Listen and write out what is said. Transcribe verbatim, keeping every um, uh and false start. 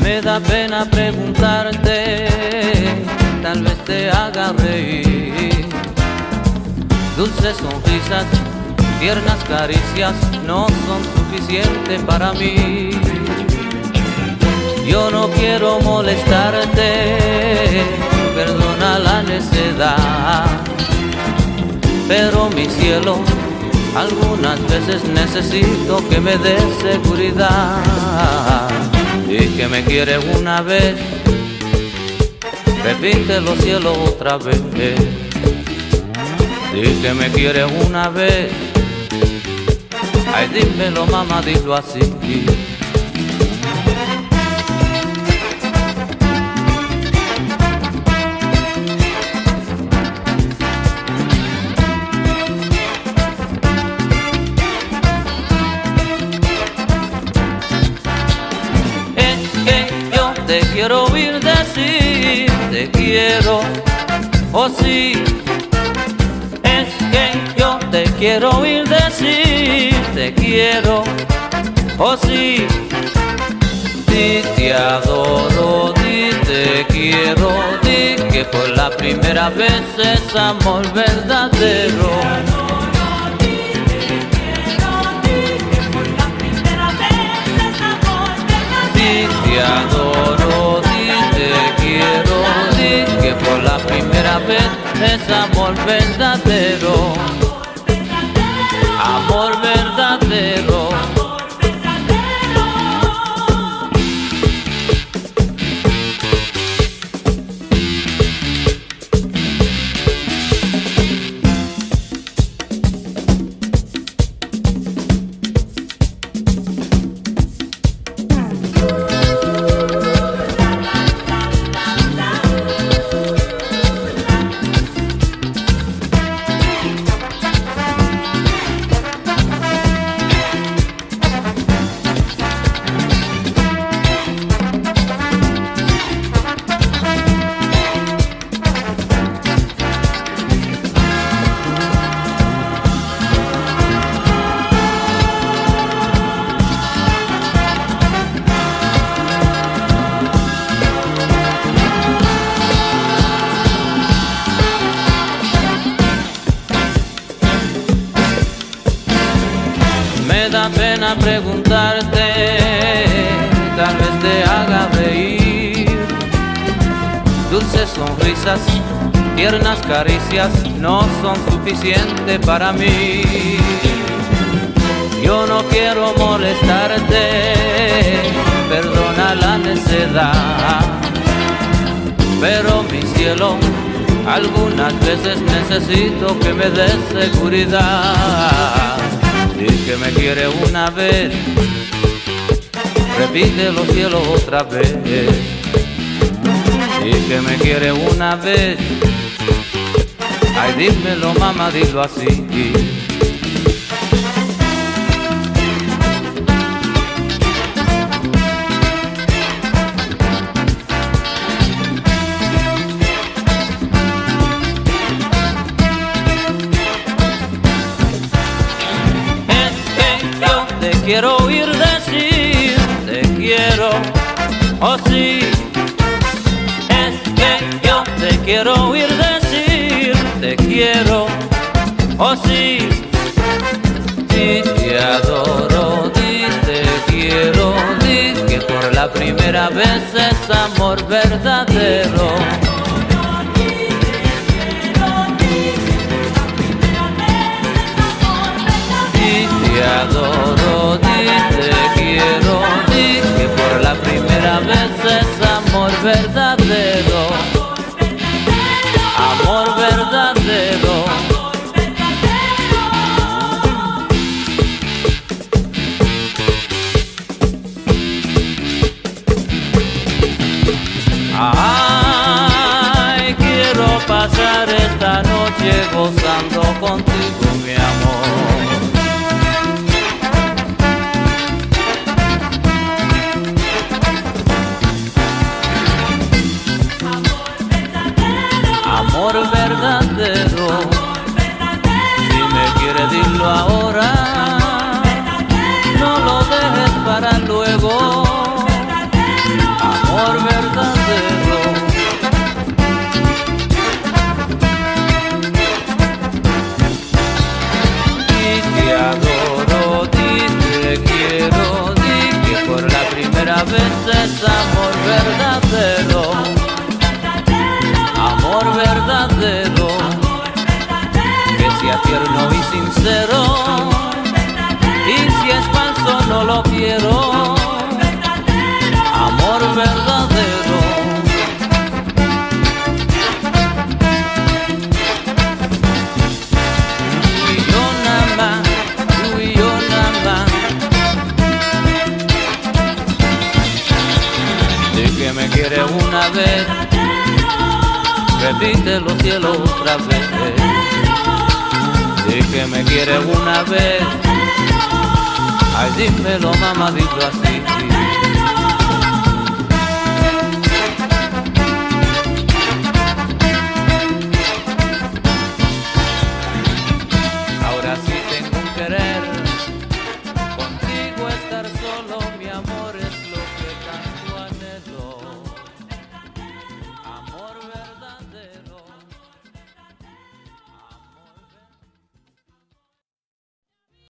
Me da pena preguntarte, tal vez te haga reír. Dulces sonrisas, tiernas caricias no son suficientes para mí. Yo no quiero molestarte, perdona la necedad, pero mi cielo, algunas veces necesito que me des seguridad. Y que me quieres una vez, repítelo cielo otra vez. Y que me quieres una vez, ay dímelo mamá, dilo así. Te quiero oír decir, te quiero, oh sí. Es que yo te quiero oír decir, te quiero, oh sí. Di te adoro, di te quiero, di que por la primera vez es amor verdadero. Te adoro, di te quiero, di que por la primera vez es amor verdadero. Amor verdadero. Me da pena preguntarte, tal vez te haga reír. Dulces sonrisas, tiernas caricias no son suficientes para mí. Yo no quiero molestarte, perdona la necedad, pero mi cielo, algunas veces necesito que me des seguridad. Y que me quiere una vez, repítelo cielo otra vez. Y que me quiere una vez, ay dímelo mamá, dilo así. Te quiero oír decir, te quiero, oh sí. Es que yo te quiero oír decir, te quiero, oh sí. Di te adoro, di te quiero, di que por la primera vez es amor verdadero. Di te adoro, di te quiero, di que por la primera vez es amor verdadero. Amor verdadero. Ay, quiero pasar esta noche gozando contigo, mi amor. Amor verdadero, si me quieres dilo ahora, no lo dejes para luego. es amor verdadero, amor verdadero, que sea tierno y sincero, y si es falso no lo quiero. Amor verdadero. Tú y yo nada más, tú y yo nada más. De que me quieres una vez, repítelo cielo otra vez. De que me quieres una vez, ay dímelo mamá, dilo así. Ahora sí tengo un querer, contigo estar solo.